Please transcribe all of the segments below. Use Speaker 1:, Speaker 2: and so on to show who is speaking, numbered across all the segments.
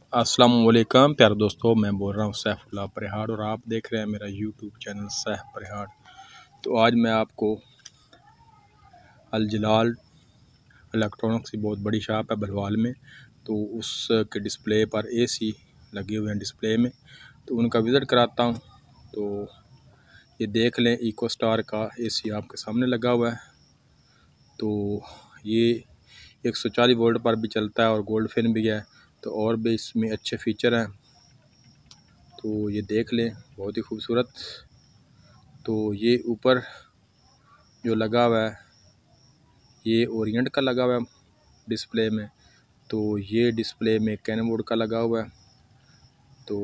Speaker 1: अस्सलामुअलैकुम प्यारे दोस्तों, मैं बोल रहा हूँ सैफुल्लाह परिहार और आप देख रहे हैं मेरा यूट्यूब चैनल सैफ परिहार। तो आज मैं आपको अल जलाल इलेक्ट्रॉनिक्स की बहुत बड़ी शॉप है बलवाल में, तो उसके डिस्प्ले पर एसी लगे हुए हैं डिस्प्ले में, तो उनका विज़िट कराता हूँ। तो ये देख लें, इको स्टार का एसी आपके सामने लगा हुआ है। तो ये 140 वोल्ट पर भी चलता है और गोल्ड फैन भी है, तो और भी इसमें अच्छे फीचर हैं। तो ये देख लें, बहुत ही खूबसूरत। तो ये ऊपर जो लगा हुआ है ये ओरिएंट का लगा हुआ है डिस्प्ले में, तो ये डिस्प्ले में कैनवुड का लगा हुआ है। तो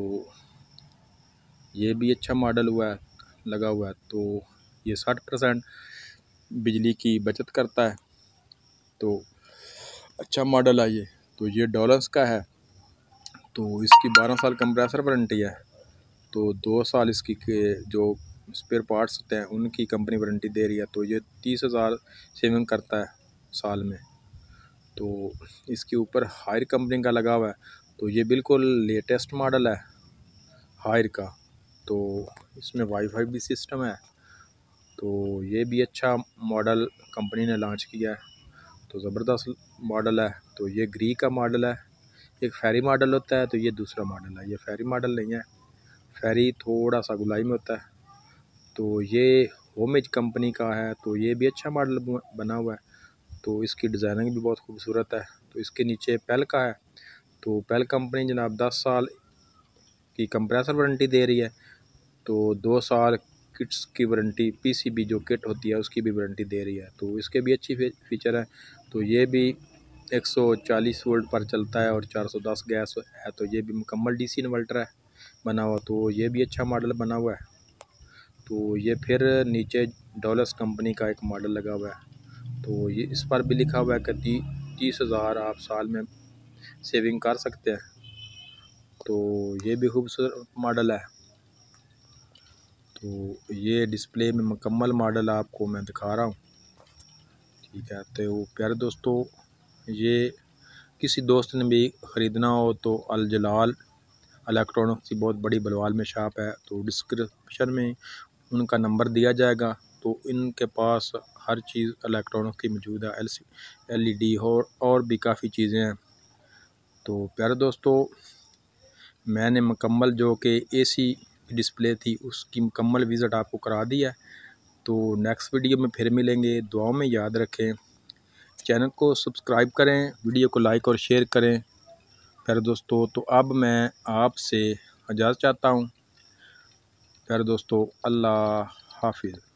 Speaker 1: ये भी अच्छा मॉडल लगा हुआ है। तो ये 60% बिजली की बचत करता है, तो अच्छा मॉडल है ये। तो ये डॉलर्स का है, तो इसकी 12 साल कंप्रेसर वारंटी है। तो 2 साल इसकी के जो स्पेयर पार्ट्स होते हैं उनकी कंपनी वारंटी दे रही है। तो ये 30,000 सेविंग करता है साल में। तो इसके ऊपर हायर कंपनी का लगा हुआ है, तो ये बिल्कुल लेटेस्ट मॉडल है हायर का। तो इसमें वाईफाई भी सिस्टम है, तो ये भी अच्छा मॉडल कंपनी ने लॉन्च किया है। तो ज़बरदस्त मॉडल है। तो ये ग्री का मॉडल है, एक फेरी मॉडल होता है, तो ये दूसरा मॉडल है। ये फेरी मॉडल नहीं है, फेरी थोड़ा सा गुलाई में होता है। तो ये होमेज कंपनी का है, तो ये भी अच्छा मॉडल बना हुआ है। तो इसकी डिज़ाइनिंग भी बहुत खूबसूरत है। तो इसके नीचे पेल का है, तो पेल कंपनी जनाब 10 साल की कंप्रेसर वारंटी दे रही है। तो 2 साल किट्स की वारंटी, पीसीबी जो किट होती है उसकी भी वारंटी दे रही है। तो इसके भी अच्छी फीचर है। तो ये भी 140 वोल्ट पर चलता है और 410 गैस है। तो ये भी मुकम्मल डीसी इन्वर्टर है बना हुआ, तो ये भी अच्छा मॉडल बना हुआ है। तो ये फिर नीचे डॉलर्स कंपनी का एक मॉडल लगा हुआ है, तो ये इस पर भी लिखा हुआ है कि 30,000 आप साल में सेविंग कर सकते हैं। तो ये भी खूबसूरत मॉडल है। तो ये डिस्प्ले में मुकम्मल मॉडल आपको मैं दिखा रहा हूँ, ठीक है। तो प्यारे दोस्तों, ये किसी दोस्त ने भी ख़रीदना हो तो अल जलाल इलेक्ट्रॉनिक्स की बहुत बड़ी बलवाल में शॉप है, तो डिस्क्रिप्शन में उनका नंबर दिया जाएगा। तो इनके पास हर चीज़ इलेक्ट्रॉनिक्स की मौजूद है, LED और भी काफ़ी चीज़ें हैं। तो प्यारे दोस्तों, मैंने मुकम्मल जो कि एसी डिस्प्ले थी उसकी मुकम्मल विज़िट आपको करा दी है। तो नेक्स्ट वीडियो में फिर मिलेंगे। दुआओं में याद रखें, चैनल को सब्सक्राइब करें, वीडियो को लाइक और शेयर करें प्यारे दोस्तों। तो अब मैं आपसे इजाज़त चाहता हूँ प्यारे दोस्तों, अल्लाह हाफिज़।